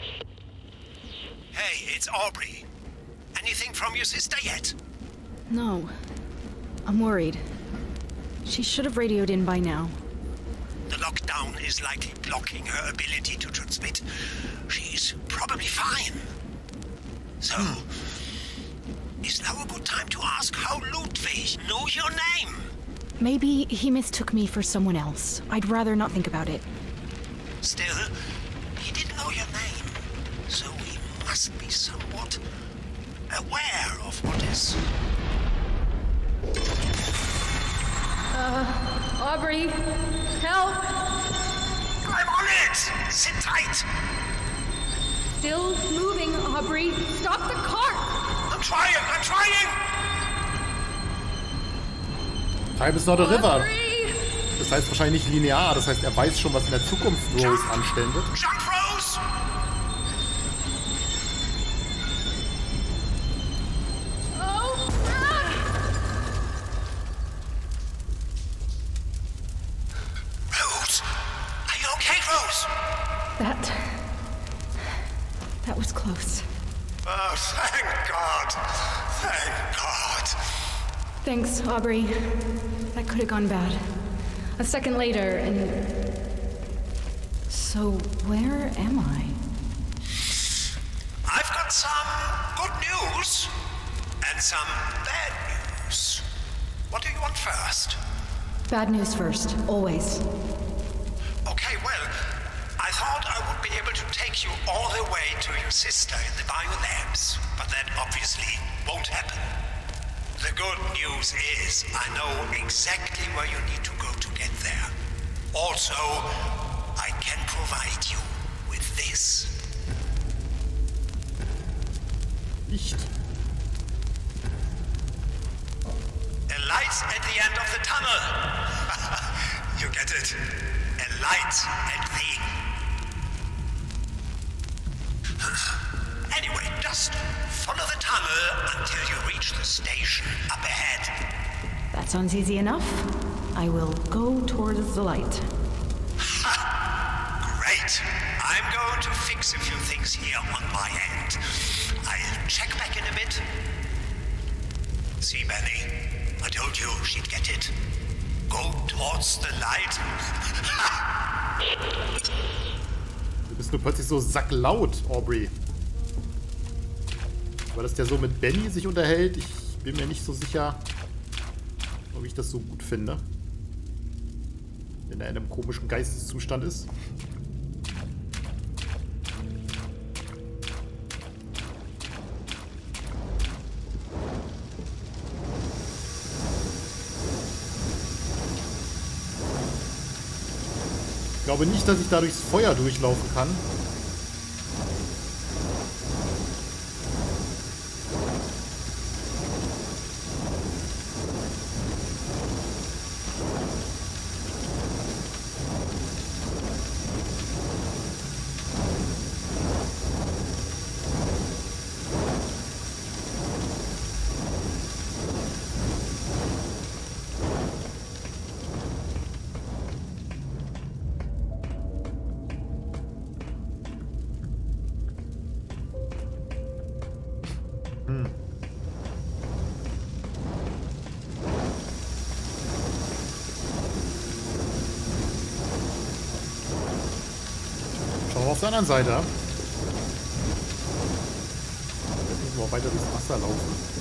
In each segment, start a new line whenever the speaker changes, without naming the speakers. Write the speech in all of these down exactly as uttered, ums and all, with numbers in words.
Hey, it's Aubrey. Anything from your sister yet?
No. I'm worried. She should have radioed in by now.
The lockdown is likely blocking her ability to transmit. She's probably fine. So, is now a good time to ask how Ludwig knew your name?
Maybe he mistook me for someone else. I'd rather not think about it.
Still, he didn't know your name, so he must be somewhat aware of what is...
Uh, Aubrey, help!
I'm on it! Sit tight!
Still moving, Aubrey. Stop the cart!
I'm trying, I'm trying!
Time is not a river.
Aubrey!
Das heißt wahrscheinlich nicht linear. Das heißt, er weiß schon, was in der Zukunft Rose anstellen wird.
Jump, Rose!
Oh, ah!
Rose! Are you okay, Rose?
That... That was close.
Oh, thank God! Thank God!
Thanks, Aubrey. That could have gone bad. A second later, and... So, where am I?
I've got some good news and some bad news. What do you want first?
Bad news first, always.
Okay, well, I thought I would be able to take you all the way to your sister in the biolabs, but that obviously won't happen. The good news is I know exactly where you need to go to get there. Also, I can provide you with this.
Nicht.
A light at the end of the tunnel. You get it? A light at the... Anyway, just follow the tunnel until you reach the station up ahead.
That sounds easy enough. I will go towards the light.
Ha! Great! I'm going to fix a few things here on my end. I'll check back in a bit. See, Benny, I told you she'd get it. Go towards the light.
Du bist nur plötzlich so sacklaut, Aubrey. Weil das der so mit Benny sich unterhält, ich bin mir nicht so sicher, ob ich das so gut finde. Wenn er in einem komischen Geisteszustand ist. Ich glaube nicht, dass ich da durchs Feuer durchlaufen kann. Schauen wir auf der anderen Seite. Jetzt müssen wir auch weiter durchs Wasser laufen.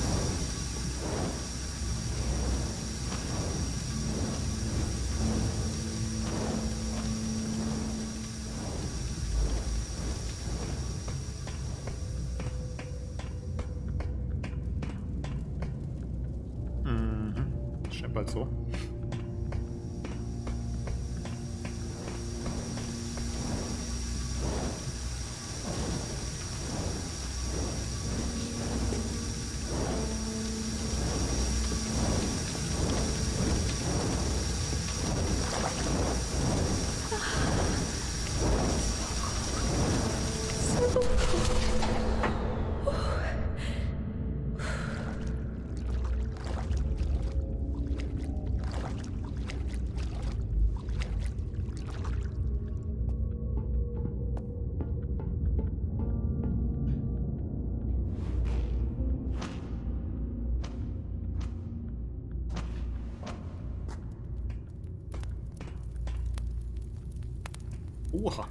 Mhm. Scheint bald so. Oha.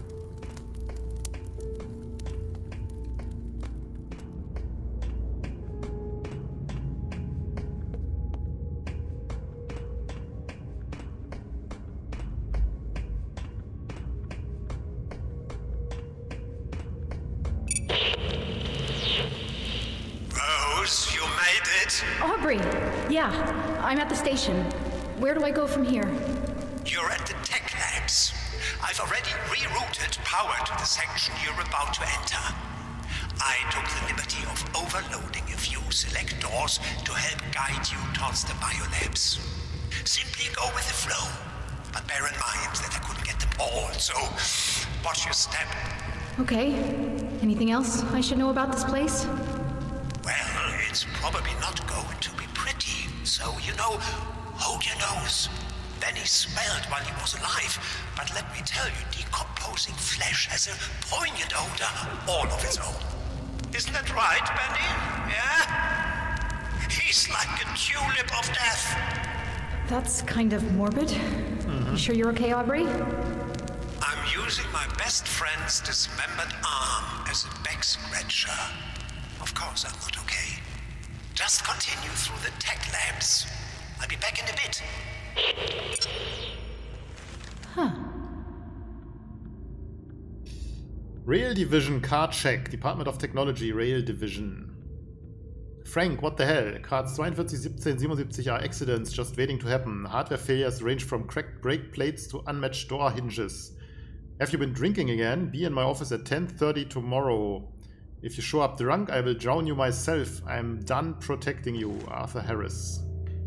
Rose, you made it.
Aubrey! Yeah, I'm at the station. Where do I go from here?
You're at the tech labs. I've already rerouted power to the section you're about to enter. I took the liberty of overloading a few select doors to help guide you towards the biolabs. Simply go with the flow, but bear in mind that I couldn't get them all, so watch your step.
Okay. Anything else I should know about this place?
Well, it's probably not going to be pretty, so, you know, hold your nose. Benny smelled while he was alive, but let me tell you, decomposing flesh has a poignant odor all of its own. Isn't that right, Benny? Yeah? He's like a tulip of death.
That's kind of morbid. Mm-hmm. You sure you're okay, Aubrey?
I'm using my best friend's dismembered arm as a back scratcher. Of course I'm not okay. Just continue through the tech labs. I'll be back in a bit.
Huh.
Rail Division car check. Department of Technology, Rail Division. Frank, what the hell? Cards forty-two seventeen seventy-seven are accidents just waiting to happen. Hardware failures range from cracked brake plates to unmatched door hinges. Have you been drinking again? Be in my office at ten thirty tomorrow. If you show up drunk, I will drown you myself. I'm done protecting you. Arthur Harris.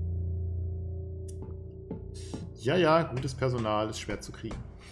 Ja, ja, gutes Personal ist schwer zu kriegen.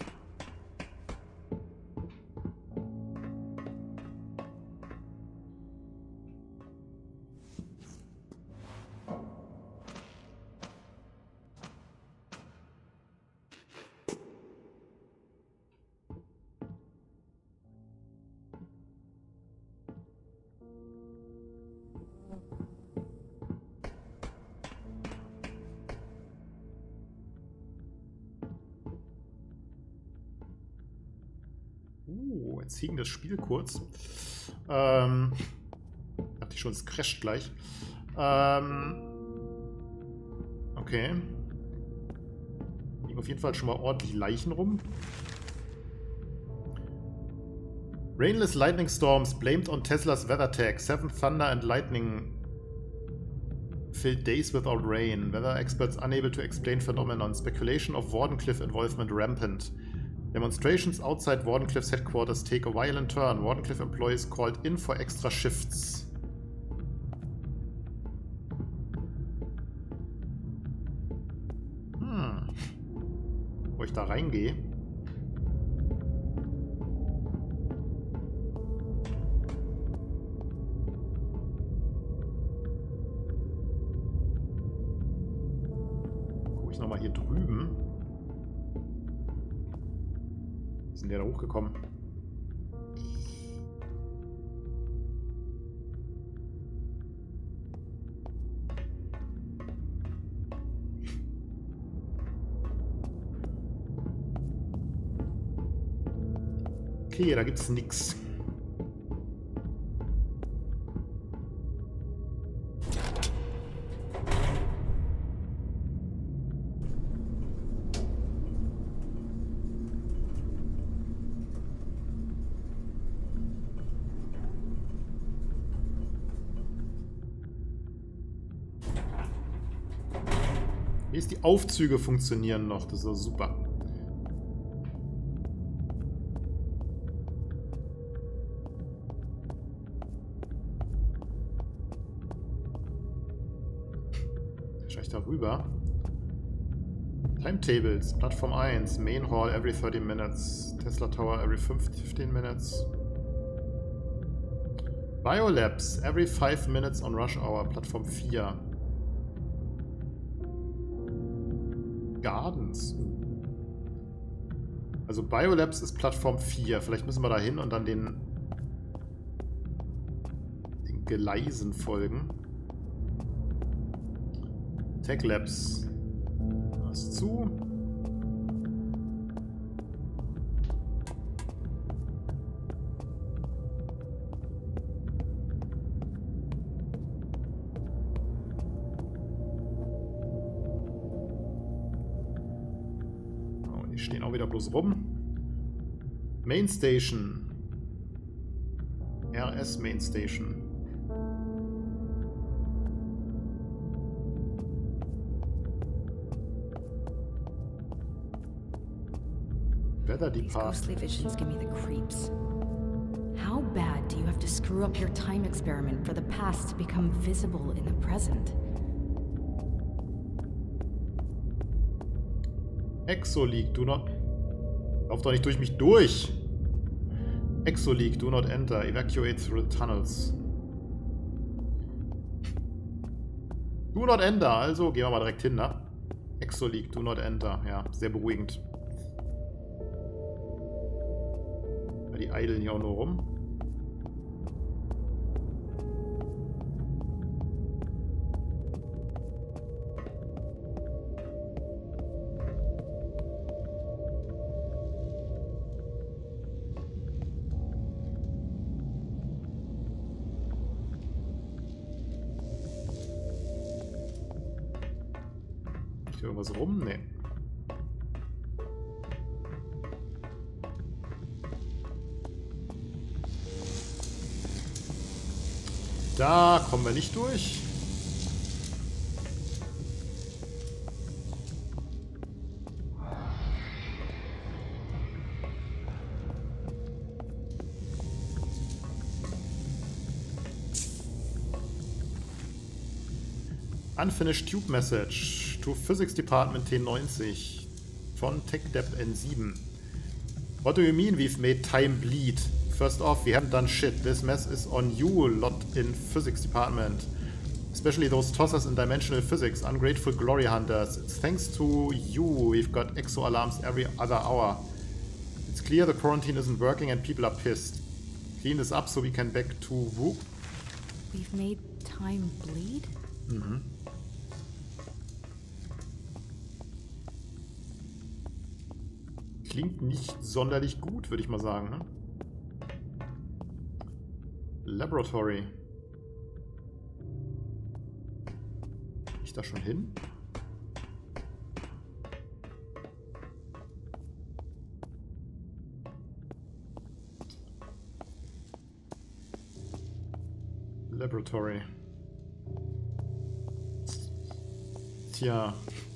Uh, jetzt hing das Spiel kurz. Ähm, dachte ich schon, es crasht gleich. Ähm, okay. Liegen auf jeden Fall schon mal ordentlich Leichen rum. Rainless lightning storms blamed on Tesla's weather tech. Seven thunder and lightning filled days without rain. Weather experts unable to explain phenomenon. Speculation of Wardenclyffe involvement rampant. Demonstrations outside Wardenclyffe's headquarters take a violent turn. Wardenclyffe employees called in for extra shifts. Hm. Wo ich da reingehe. Gucke ich nochmal hier drüben. Wie sind die da hochgekommen? Okay, da gibt's nix. Wie ist die Aufzüge funktionieren noch? Das ist so super. Schau ich da rüber. Timetables. Plattform eins. Main Hall every thirty minutes. Tesla Tower every fifteen minutes. Biolabs every five minutes on rush hour. Plattform vier. Gardens. Also Biolabs ist Plattform vier. Vielleicht müssen wir da hin und dann den, den Gleisen folgen. Tech Labs. Das ist zu. Die stehen auch wieder bloß rum. Main Station. R S Main Station. Weather
These ghostly
Department.
visions give me the creeps. How bad do you have to screw up your time experiment for the past to become visible in the present?
Exoleak, do not... Lauf doch nicht durch mich durch! Exoleak, do not enter. Evacuate through the tunnels. Do not enter, also gehen wir mal direkt hin, ne? Exoleak, do not enter. Ja, sehr beruhigend. Ja, die eideln hier auch nur rum. Irgendwas rum? Nee. Da kommen wir nicht durch. Unfinished Tube Message to Physics Department T neunzig von TechDept N sieben. What do you mean we've made time bleed? First off, we haven't done shit. This mess is on you lot in Physics Department. Especially those tossers in dimensional physics, ungrateful glory hunters. It's thanks to you we've got exo alarms every other hour. It's clear the quarantine isn't working and people are pissed. Clean this up so we can back to whoop.
We've made time bleed?
Mhm. Klingt nicht sonderlich gut, würde ich mal sagen. Ne? Laboratory. Bin ich da schon hin? Laboratory. Tja.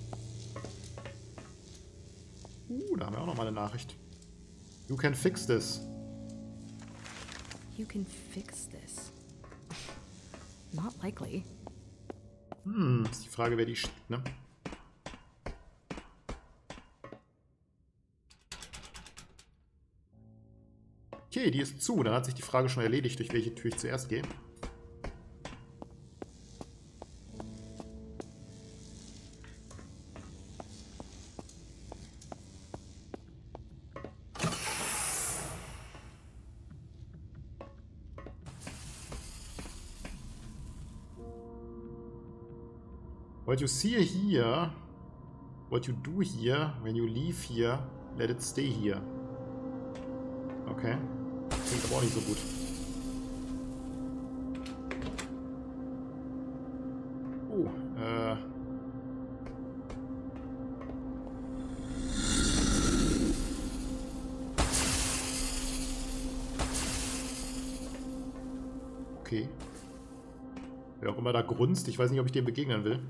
Uh, da haben wir auch noch mal eine Nachricht. You can fix this.
You can fix this. Not likely.
Hm, ist die Frage, wer die schickt, ne? Okay, die ist zu. Dann hat sich die Frage schon erledigt, durch welche Tür ich zuerst gehe. What you see here, what you do here, when you leave here, let it stay here. Okay. Klingt aber auch nicht so gut. Oh, äh. Okay. Wer auch immer da grunzt, ich weiß nicht, ob ich dem begegnen will.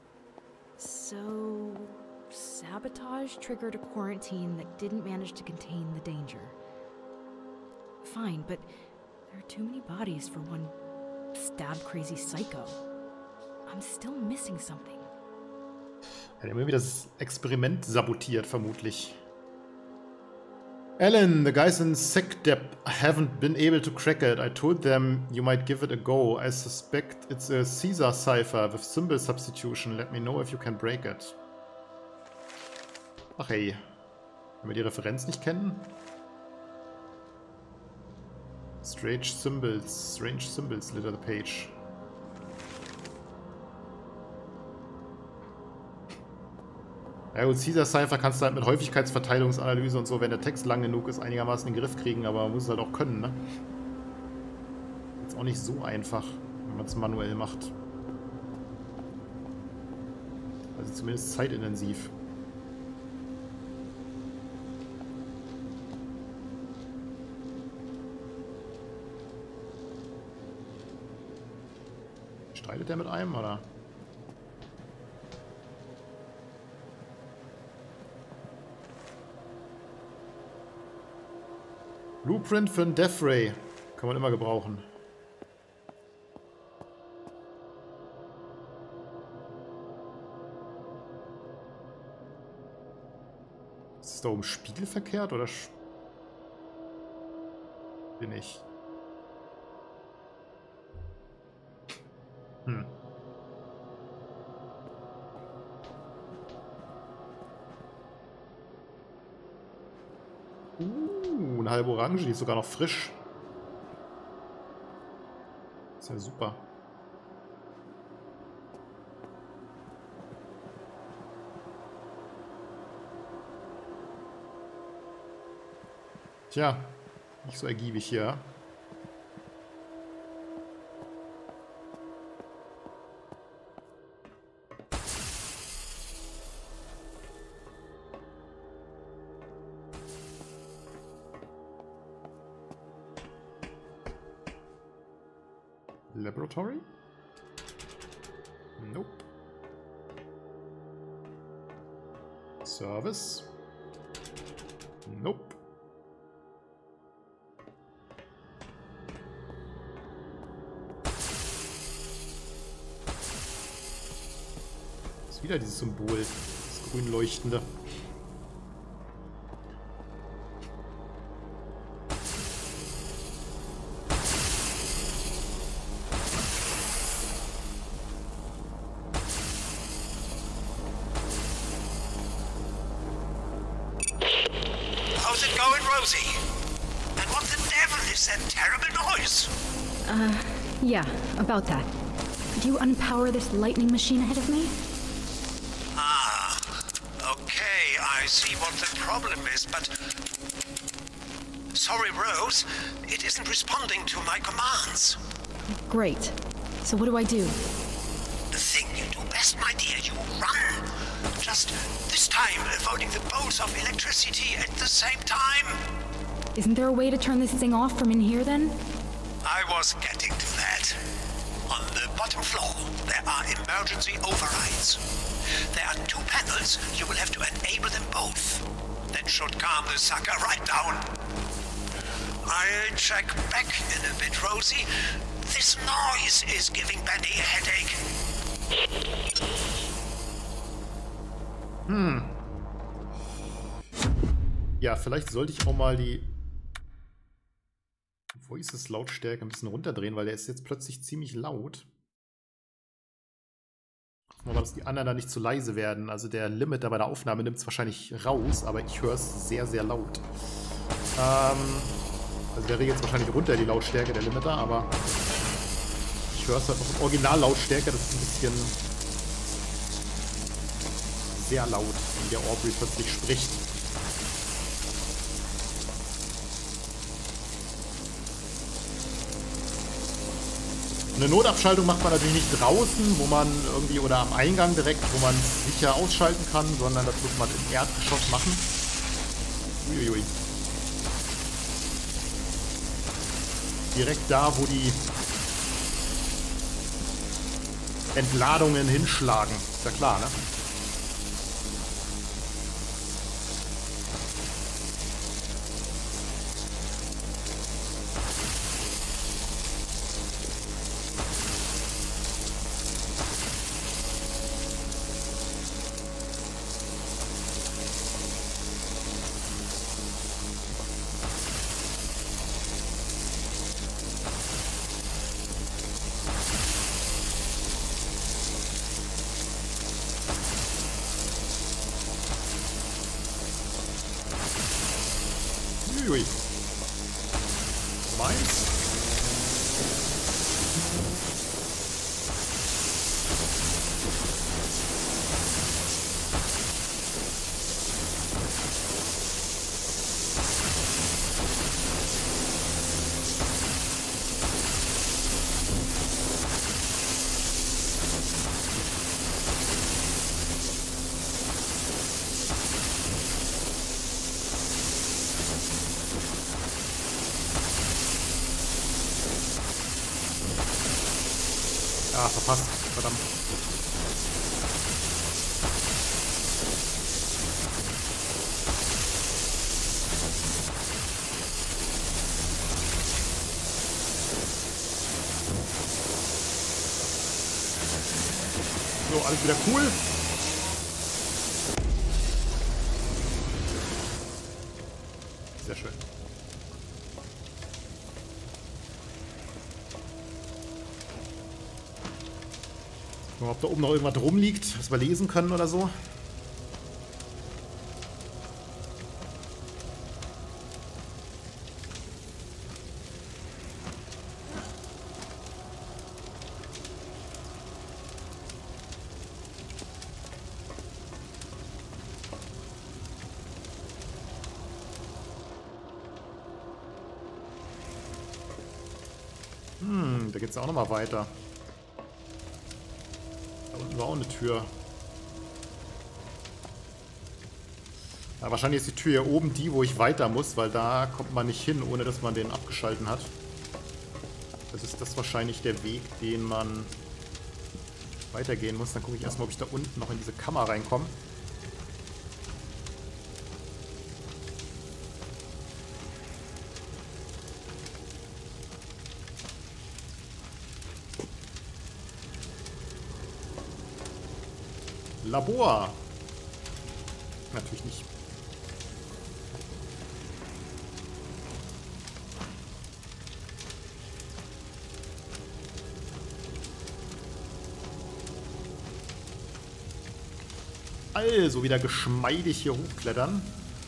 So, sabotage triggered a quarantine that didn't manage to contain the danger. Fine, but there are too many bodies for one stab-crazy psycho. I'm still missing something.
Er hat irgendwie das Experiment sabotiert, vermutlich. Alan, the guys in SecDep haven't been able to crack it. I told them you might give it a go. I suspect it's a Caesar cipher with symbol substitution. Let me know if you can break it. Ach hey. Wenn wir die Referenz nicht kennen. Strange symbols. Strange symbols litter the page. Ja gut, Caesar Cipher kannst du halt mit Häufigkeitsverteilungsanalyse und so, wenn der Text lang genug ist, einigermaßen in den Griff kriegen, aber man muss es halt auch können, ne? Ist auch nicht so einfach, wenn man es manuell macht. Also zumindest zeitintensiv. Streitet der mit einem, oder? Blueprint für einen Death Ray. Kann man immer gebrauchen. Ist es da oben spiegelverkehrt oder bin ich? Hm. Uh, eine halbe Orange, die ist sogar noch frisch. Ist ja super. Tja, nicht so ergiebig hier. Laboratory? Nope. Service? Nope. Ist wieder dieses Symbol, das grün leuchtende.
Yeah, about that. Could you unpower this lightning machine ahead of me?
Ah, okay, I see what the problem is, but... Sorry, Rose, it isn't responding to my commands.
Great. So what do I do?
The thing you do best, my dear, you run. Just this time, avoiding the bolts of electricity at the same time.
Isn't there a way to turn this thing off from in here, then?
I was getting to that. On the bottom floor, there are emergency overrides. There are two panels. You will have to enable them both. That should calm the sucker right down. I'll check back in a bit, Rosie. This noise is giving Benny a headache.
Hm. Ja, vielleicht sollte ich auch mal die Voices-Lautstärke ein bisschen runterdrehen, weil der ist jetzt plötzlich ziemlich laut. Hoffen wir mal, dass die anderen da nicht zu leise werden. Also der Limiter bei der Aufnahme nimmt es wahrscheinlich raus, aber ich höre es sehr, sehr laut. Ähm, also der regelt jetzt wahrscheinlich runter, die Lautstärke, der Limiter, aber ich höre es halt auf Originallautstärke, das ist ein bisschen sehr laut, wie der Aubrey plötzlich spricht. Eine Notabschaltung macht man natürlich nicht draußen, wo man irgendwie, oder am Eingang direkt, wo man es sicher ausschalten kann, sondern das muss man im Erdgeschoss machen. Uiuiui. Direkt da, wo die Entladungen hinschlagen. Ist ja klar, ne? Ui. Meins. Ah, verpasst. Verdammt. So, alles wieder cool. Sehr schön. Mal, ob da oben noch irgendwas rumliegt, was wir lesen können oder so. Hm, da geht's ja auch noch mal weiter. Da unten war auch eine Tür. Ja, wahrscheinlich ist die Tür hier oben die, wo ich weiter muss, weil da kommt man nicht hin, ohne dass man den abgeschalten hat. Das ist das wahrscheinlich der Weg, den man weitergehen muss. Dann gucke ich erstmal, ob ich da unten noch in diese Kammer reinkomme. Labor. Natürlich nicht. Also wieder geschmeidig hier hochklettern.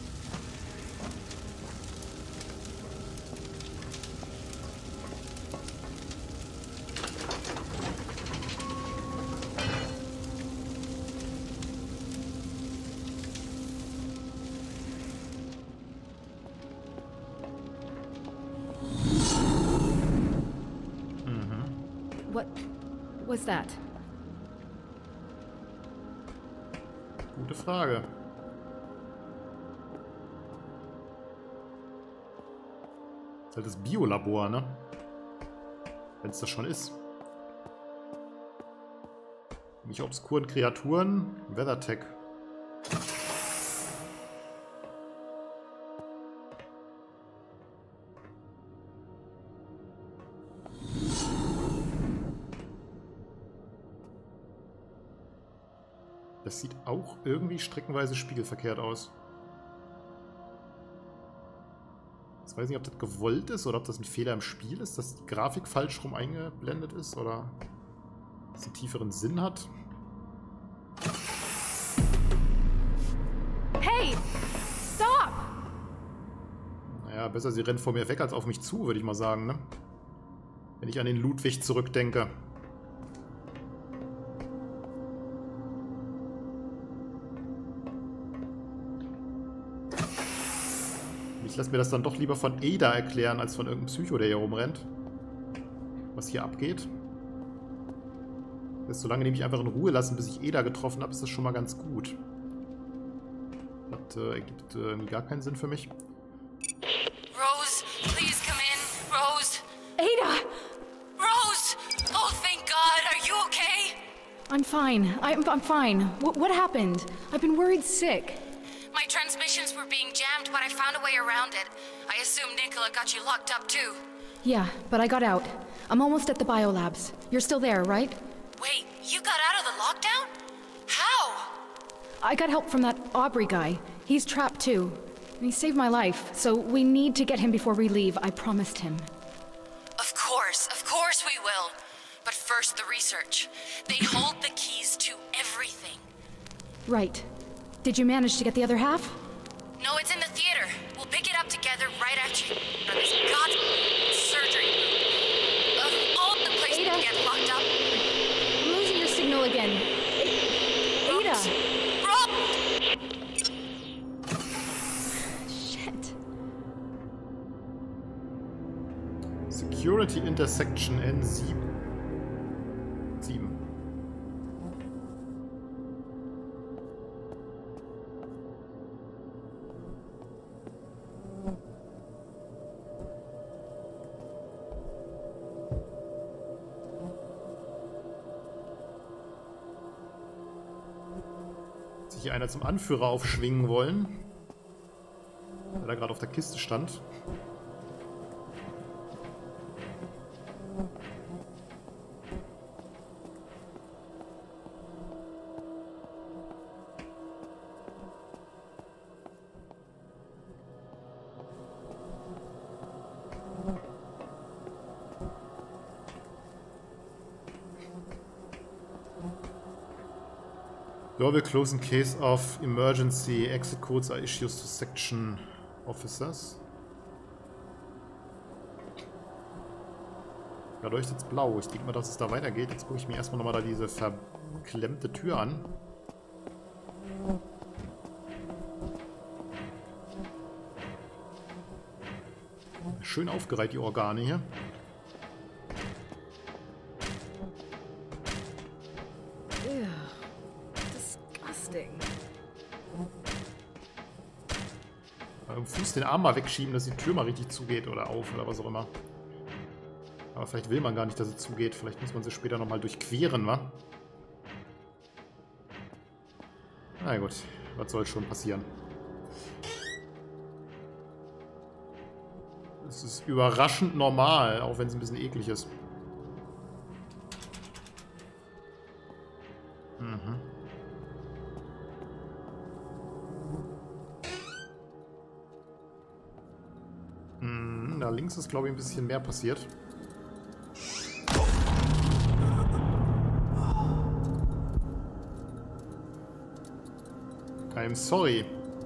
What was that?
Gute Frage. Das ist halt das Biolabor, ne? Wenn es das schon ist. Nicht obskuren Kreaturen. WeatherTech. Das sieht auch irgendwie streckenweise spiegelverkehrt aus. Jetzt weiß ich nicht, ob das gewollt ist oder ob das ein Fehler im Spiel ist, dass die Grafik falsch rum eingeblendet ist oder dass sie einen tieferen Sinn hat.
Hey! Stop!
Naja, besser sie rennt vor mir weg als auf mich zu, würde ich mal sagen, ne? Wenn ich an den Ludwig zurückdenke. Ich lasse mir das dann doch lieber von Ada erklären, als von irgendeinem Psycho, der hier rumrennt. Was hier abgeht. Das solange nämlich einfach in Ruhe lassen, bis ich Ada getroffen habe, ist das schon mal ganz gut. Das äh, ergibt äh, irgendwie gar keinen Sinn für mich.
Rose, please come in. Rose.
Ada!
Rose! Oh, thank God. Are you okay?
I'm fine. I'm, I'm fine. What, what happened? I've been worried sick.
My transmissions were being jammed, but I found a way around it. I assume Nicola got you locked up too.
Yeah, but I got out. I'm almost at the biolabs. You're still there, right?
Wait, you got out of the lockdown? How?
I got help from that Aubrey guy. He's trapped too. He saved my life, so we need to get him before we leave. I promised him.
Of course, of course we will. But first, the research. They hold the keys to everything.
Right. Did you manage to get the other half?
No, it's in the theater. We'll pick it up together right after this god surgery. Of all the places
Ada.
to get locked up.
I'm losing your signal again. A- Ada!
Rob!
Shit.
Security Intersection N sieben. sieben. sich hier einer zum Anführer aufschwingen wollen. Weil er gerade auf der Kiste stand. Door will close in case of emergency. Exit codes are issued to section officers. Da leuchtet jetzt blau. Ich denke mal, dass es da weitergeht. Jetzt gucke ich mir erstmal nochmal da diese verklemmte Tür an. Schön aufgereiht, die Organe hier. Am Fuß den Arm mal wegschieben, dass die Tür mal richtig zugeht oder auf oder was auch immer. Aber vielleicht will man gar nicht, dass sie zugeht. Vielleicht muss man sie später nochmal durchqueren, wa? Na gut, was soll schon passieren? Es ist überraschend normal, auch wenn es ein bisschen eklig ist. Mhm. Hm, da links ist, glaube ich, ein bisschen mehr passiert. I'm sorry.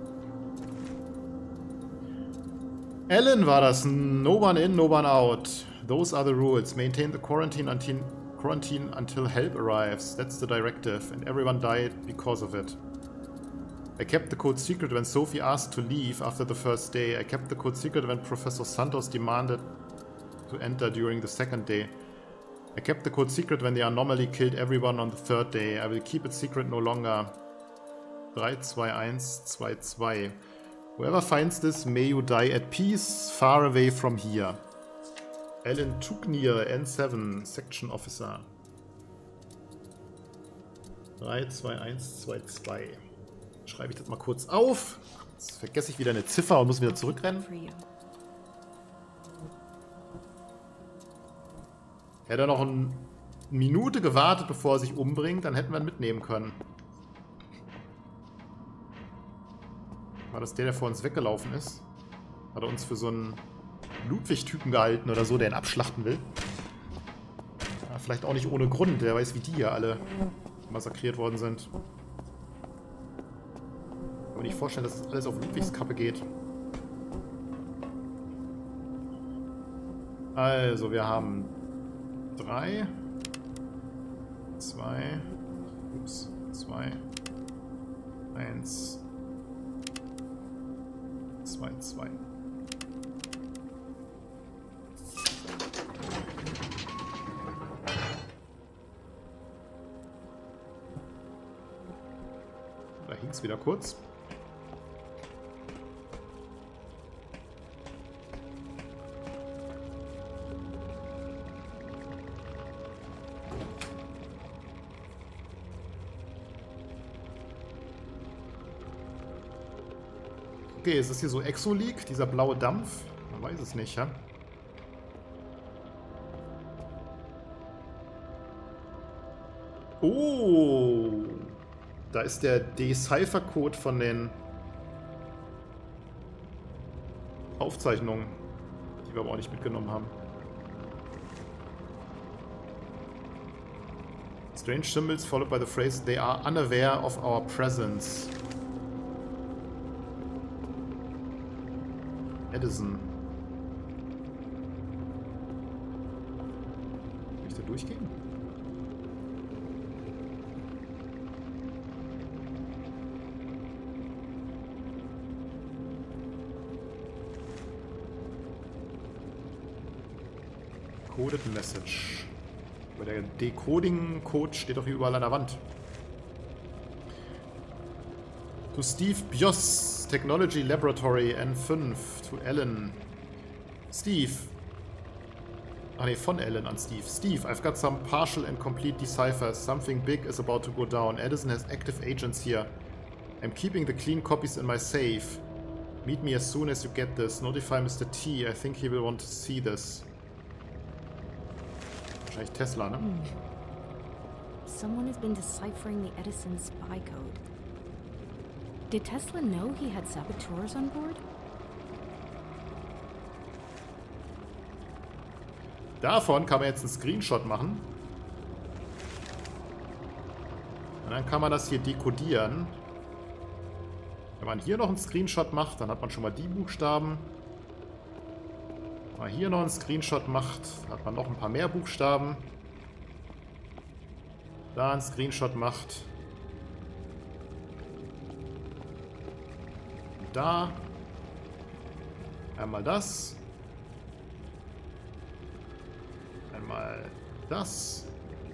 Ellen war das. No one in, no one out. Those are the rules. Maintain the quarantine until, quarantine until help arrives. That's the directive. And everyone died because of it. I kept the code secret when Sophie asked to leave after the first day. I kept the code secret when Professor Santos demanded to enter during the second day. I kept the code secret when the anomaly killed everyone on the third day. I will keep it secret no longer. drei zwei eins zwei zwei. Whoever finds this, may you die at peace, far away from here. Alan Tuknir, N seven, Section Officer. drei zwei eins zwei zwei. Schreibe ich das mal kurz auf. Jetzt vergesse ich wieder eine Ziffer und muss wieder zurückrennen. Hätte er noch eine Minute gewartet, bevor er sich umbringt, dann hätten wir ihn mitnehmen können. War das der, der vor uns weggelaufen ist? Hat er uns für so einen Ludwig-Typen gehalten oder so, der ihn abschlachten will? Ja, vielleicht auch nicht ohne Grund. Der weiß, wie die hier alle massakriert worden sind. Ich kann mir nicht vorstellen, dass das alles auf Ludwigs Kappe geht. Also, wir haben drei, zwei, ups, zwei, eins, zwei, zwei. Da hing es wieder kurz. Okay, ist das hier so Exoleak, dieser blaue Dampf? Man weiß es nicht, ja? Oh! Da ist der Decipher-Code von den Aufzeichnungen, die wir aber auch nicht mitgenommen haben. Strange symbols followed by the phrase, they are unaware of our presence. Edison. Kann ich da durchgehen? Coded Message. Aber der Decoding-Code steht doch hier überall an der Wand. To Steve Bios, Technology Laboratory N fünf. To Alan. Steve. Ah ne, von Alan an Steve. Steve, I've got some partial and complete deciphers. Something big is about to go down. Edison has active agents here. I'm keeping the clean copies in my safe. Meet me as soon as you get this. Notify Mister T. I think he will want to see this. Wahrscheinlich Tesla, ne?
Hmm. Someone has been deciphering the Edison spy code. Did Tesla know he had saboteurs on board?
Davon kann man jetzt einen Screenshot machen. Und dann kann man das hier dekodieren. Wenn man hier noch einen Screenshot macht, dann hat man schon mal die Buchstaben. Wenn man hier noch einen Screenshot macht, hat man noch ein paar mehr Buchstaben. Da einen Screenshot macht. Und da. Einmal das. Einmal das.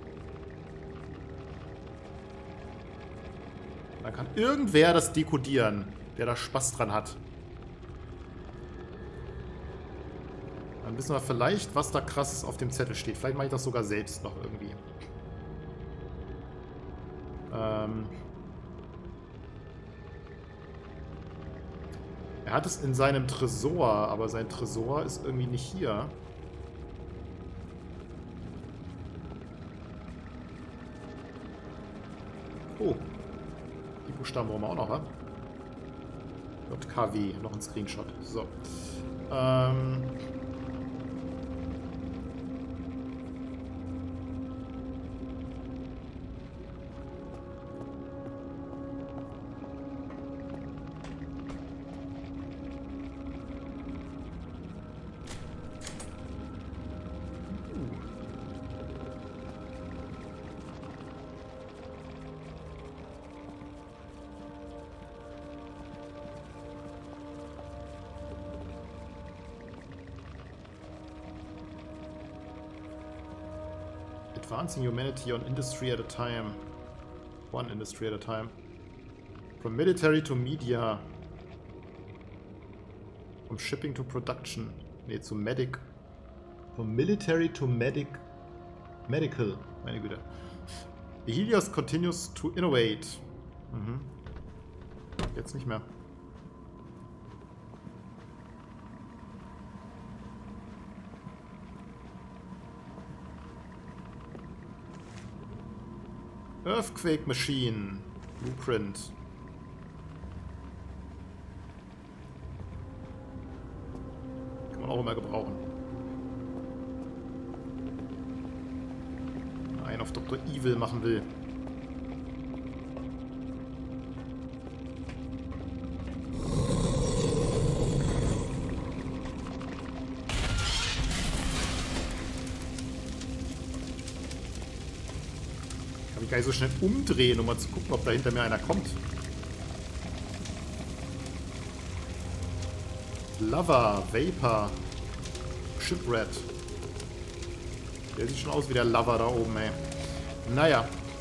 Dann kann irgendwer das dekodieren, der da Spaß dran hat. Dann wissen wir vielleicht, was da krass auf dem Zettel steht. Vielleicht mache ich das sogar selbst noch irgendwie. Ähm er hat es in seinem Tresor, aber sein Tresor ist irgendwie nicht hier. Oh. Die Buchstaben brauchen wir auch noch, wa? J K W, noch ein Screenshot. So. Ähm. Advancing humanity on industry at a time. One industry at a time. From military to media. From shipping to production. Nee, zu medic. From military to medic. Medical. Meine Güte. The Helios continues to innovate. Mhm. Jetzt nicht mehr. Earthquake Machine. Blueprint. Kann man auch immer gebrauchen. Einen auf Doktor Evil machen will. Kann ich so schnell umdrehen, um mal zu gucken, ob da hinter mir einer kommt. Lava, Vapor, Shipwreck. Der sieht schon aus wie der Lava da oben, ey. Naja.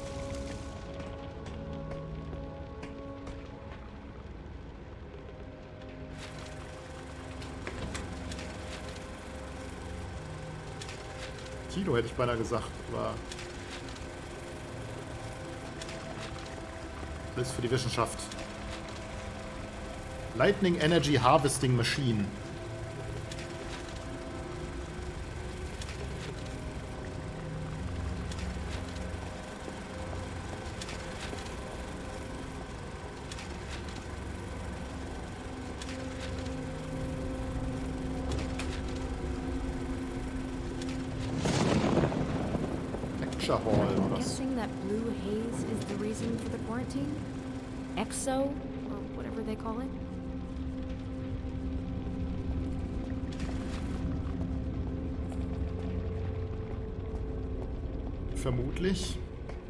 Kino hätte ich beinahe gesagt, aber... ist für die Wissenschaft. Lightning Energy Harvesting Machine. Lecture Hall
I'm
oder was?
guessing that blue haze is the reason for the quarantine? Exo, or whatever they call it?
Vermutlich.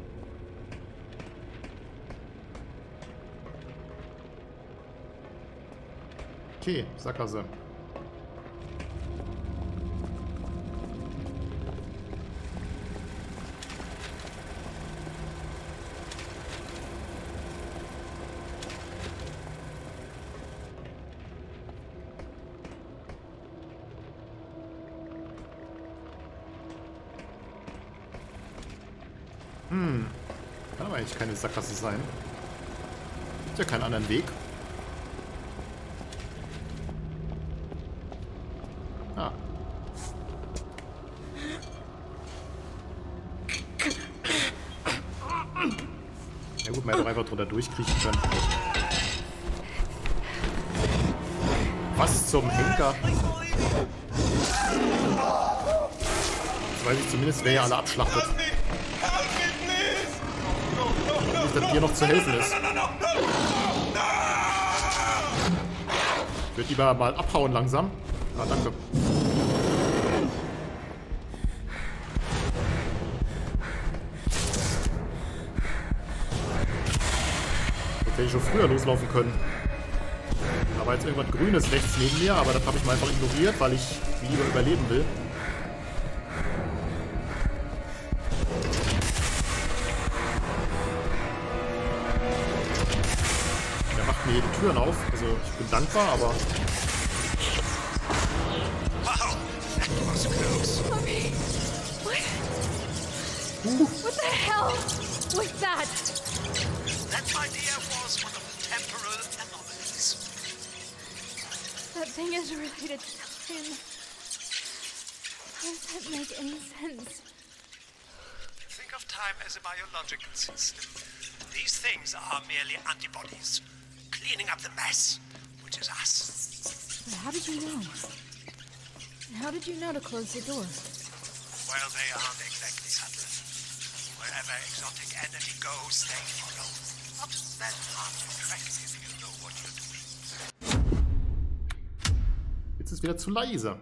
Okay, Sackgasse. Hm. Kann aber eigentlich keine Sackgasse sein. Gibt ja keinen anderen Weg. Ah. Ja gut, man hätte doch einfach drunter durchkriechen können. Was zum Henker? Jetzt weiß ich zumindest, wer ja alle abschlachtet. Nicht, dass dir noch zu helfen ist. Ich würde lieber mal abhauen langsam. Ah, danke. Hätte ich schon früher loslaufen können. Da war jetzt irgendwas Grünes rechts neben mir, aber das habe ich mal einfach ignoriert, weil ich lieber überleben will. Der macht mir hier die Türen auf. Also ich bin dankbar, aber...
Wow, that was close.
Mommy! What? What the hell was that?
That, my dear, was one of the temporal anomalies.
That thing is related to time. How does that make any sense?
Think of time as a biological system. These things are merely antibodies, cleaning up the mess, which is us.
But how did you know? And how did you know to close the door?
Well, they aren't exactly subtle. Wherever exotic energy goes, they follow. Not that hard to track if you know what you're doing.
Jetzt ist wieder zu leise.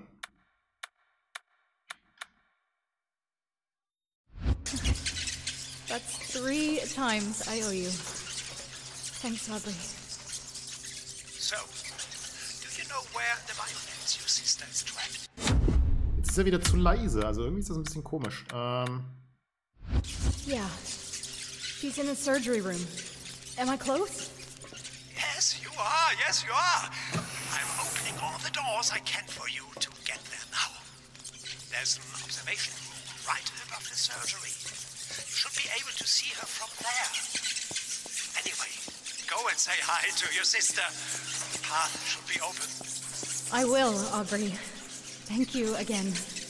That's three times I owe you. Thanks, Aubrey.
So, do you know where the violence your sister is trapped?
Jetzt ist er wieder zu leise. Also irgendwie ist das ein bisschen komisch. Ähm...
Yeah. She's in the surgery room. Am I close?
Yes, you are. Yes, you are. I'm opening all the doors I can for you to get there now. There's an observation room right above the surgery. You should be able to see her from there. Anyway, go and say hi to your sister. The path should be open.
I will, Aubrey. Thank you again.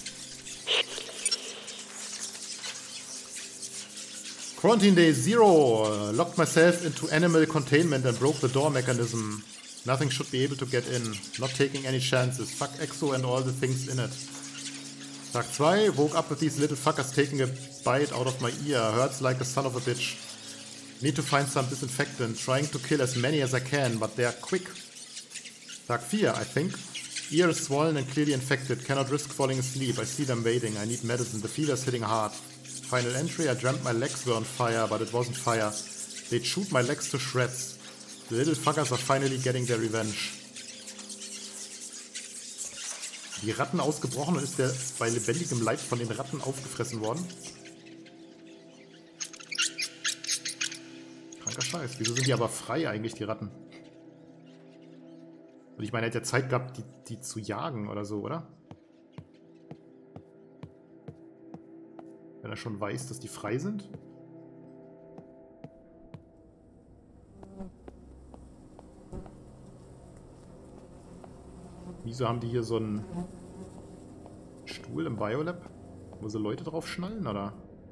Quarantine Day Zero. Locked myself into animal containment and broke the door mechanism. Nothing should be able to get in. Not taking any chances. Fuck Exo and all the things in it. Tag two. Woke up with these little fuckers taking a bite out of my ear. Hurts like a son of a bitch. Need to find some disinfectant. Trying to kill as many as I can, but they're quick. Tag four, I think. Ear is swollen and clearly infected. Cannot risk falling asleep. I see them waiting. I need medicine. The fever's hitting hard. Final entry. I dreamt my legs were on fire, but it wasn't fire. They'd shoot my legs to shreds. The little fuckers are finally getting their revenge. Die Ratten ausgebrochen und ist der bei lebendigem Leib von den Ratten aufgefressen worden. Kranker Scheiß. Wieso sind die aber frei eigentlich, die Ratten? Und ich meine, er hat ja Zeit gehabt, die, die zu jagen oder so, oder? Wenn er schon weiß, dass die frei sind. Wieso haben die hier so einen Stuhl im Biolab, wo sie Leute drauf schnallen, oder?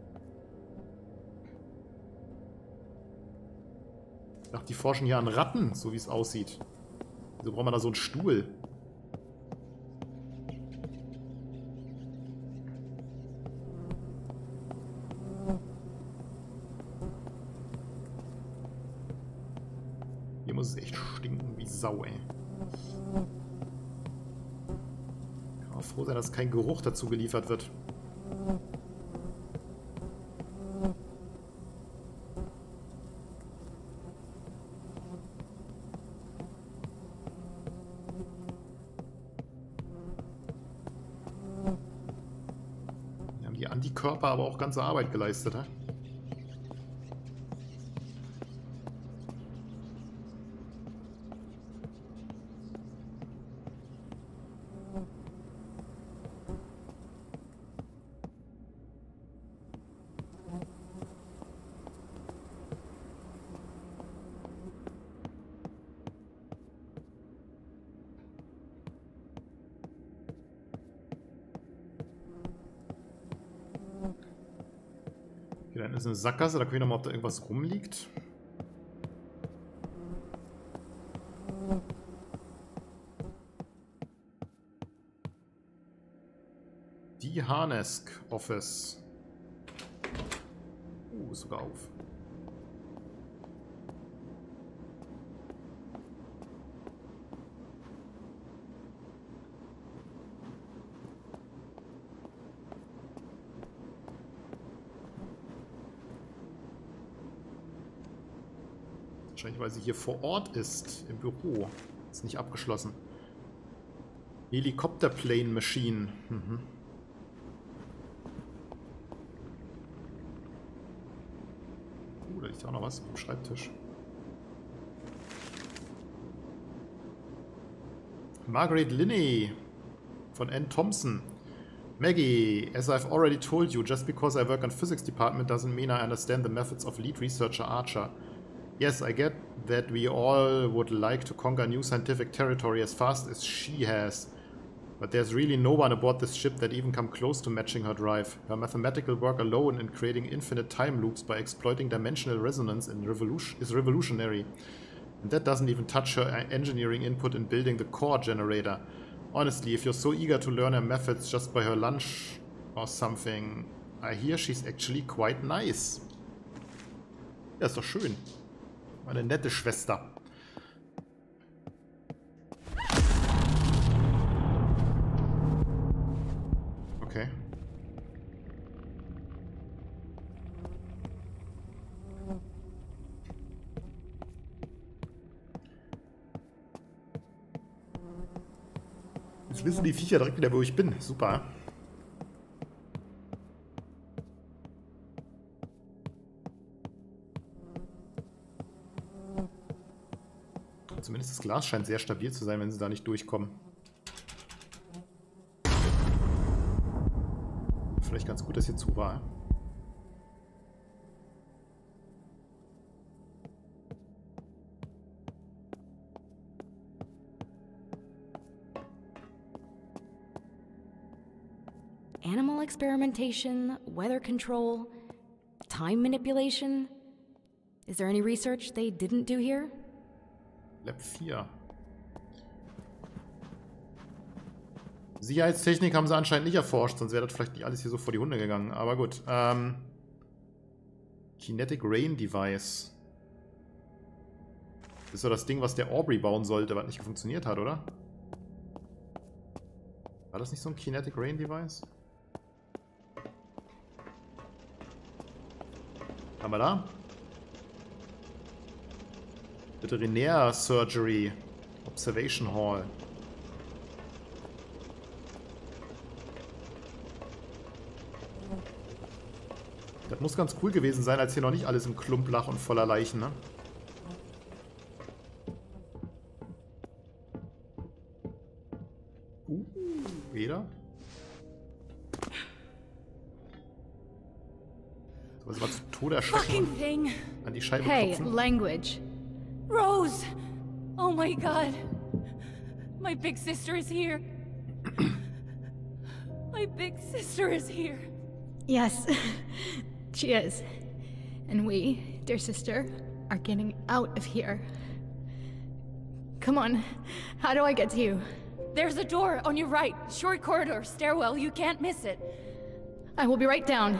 Ich dachte, die forschen hier an Ratten, so wie es aussieht. Wieso braucht man da so einen Stuhl? Hier muss es echt stinken wie Sau, ey. Kann auch froh sein, dass kein Geruch dazu geliefert wird. Hier haben die Antikörper aber auch ganze Arbeit geleistet, hä? hinten ist eine Sackgasse, da gucke ich nochmal, ob da irgendwas rumliegt. Die Harnesk Office. Uh, ist sogar auf. Wahrscheinlich, weil sie hier vor Ort ist, im Büro. Ist nicht abgeschlossen. Helikopterplane Machine. Mhm. Uh, da liegt auch noch was am Schreibtisch. Margaret Linney von Ann Thompson. Maggie, as I've already told you, just because I work in physics department doesn't mean I understand the methods of lead researcher Archer. Yes, I get that we all would like to conquer new scientific territory as fast as she has. But there's really no one aboard this ship that even come close to matching her drive. Her mathematical work alone in creating infinite time loops by exploiting dimensional resonance in revolution is revolutionary. And that doesn't even touch her engineering input in building the core generator. Honestly, if you're so eager to learn her methods just by her lunch or something, I hear she's actually quite nice. Ja, ist doch schön. Eine nette Schwester. Okay. Jetzt wissen die Viecher direkt wieder, wo ich bin. Super. Zumindest das Glas scheint sehr stabil zu sein, wenn sie da nicht durchkommen. Vielleicht ganz gut, dass hier zu war.
Animal experimentation, weather control, time manipulation. Is there any research they didn't do here?
Lab vier. Sicherheitstechnik haben sie anscheinend nicht erforscht, sonst wäre das vielleicht nicht alles hier so vor die Hunde gegangen. Aber gut. Ähm, Kinetic Rain Device. Das ist doch das Ding, was der Aubrey bauen sollte, was nicht funktioniert hat, oder? War das nicht so ein Kinetic Rain Device? Haben wir da? Veterinär Surgery. Observation Hall. Das muss ganz cool gewesen sein, als hier noch nicht alles im Klump lag und voller Leichen, ne? Uh, wieder? So, was war zu Tode erschrecken und an die Scheibe
Hey,
klopfen.
language.
Rose! Oh my god. My big sister is here. My big sister is here.
Yes, she is. And we, dear sister, are getting out of here. Come on, how do I get to you?
There's a door on your right. Short corridor, stairwell. You can't miss it.
I will be right down.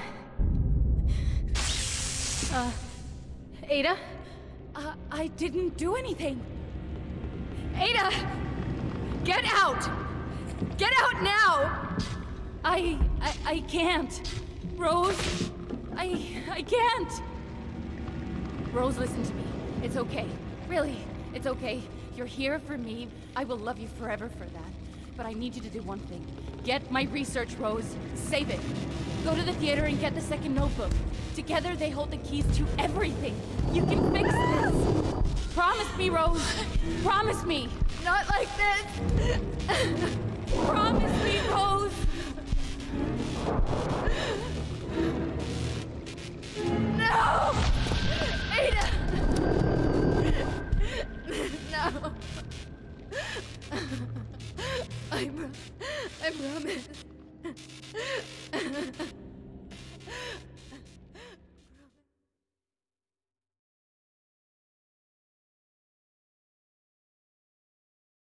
Uh, Ada?
Uh, I didn't do anything.
Ada! Get out! Get out now!
I, I, I can't. Rose, I, I can't. Rose, listen to me. It's okay. Really, it's okay. You're here for me. I will love you forever for that. But I need you to do one thing. Get my research, Rose. Save it. Go to the theater and get the second notebook. Together they hold the keys to everything. You can fix this. Promise me, Rose. Promise me.
Not like this!
Promise me, Rose.
No! Ada! No! I, pro I promise.